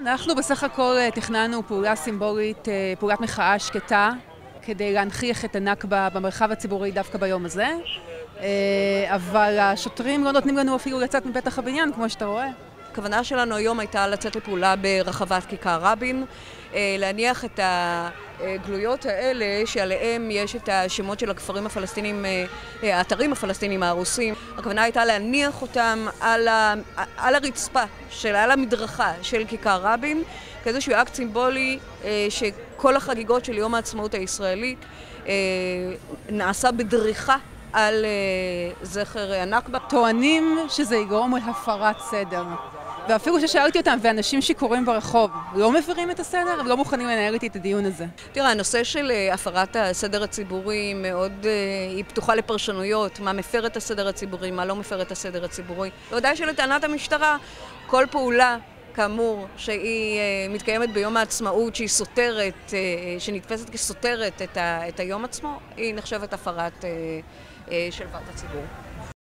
אנחנו בסך הכל תכננו פעולה סימבולית, פעולת מחאה שקטה, כדי להנכיח את הנכבה במרחב הציבורי דווקא ביום הזה. אבל השוטרים לא נותנים לנו אפילו לצאת מפתח הבניין, כמו שאתה רואה. הכוונה שלנו היום הייתה לצאת לפעולה ברחבת כיכר רבין, להניח את הגלויות האלה שעליהם יש את השמות של הכפרים הפלסטינים, האתרים הפלסטינים ההרוסים. הכוונה הייתה להניח אותם על הרצפה, על המדרכה של כיכר רבין, כאיזשהו אקט סימבולי שכל החגיגות של יום העצמאות הישראלית נעשה בדריכה על זכר הנכבה. טוענים שזה יגרום להפרת סדר. ואפילו ששאלתי אותם, ואנשים שקוראים ברחוב, לא מפרים את הסדר, הם לא מוכנים לנהל איתי את הדיון הזה. תראה, הנושא של הפרת הסדר הציבורי מאוד, היא פתוחה לפרשנויות, מה מפר את הסדר הציבורי, מה לא מפר את הסדר הציבורי. בוודאי שלטענת המשטרה, כל פעולה, כאמור, שהיא מתקיימת ביום העצמאות, שהיא סותרת, שנתפסת כסותרת את היום עצמו, היא נחשבת הפרת שלוות הציבור.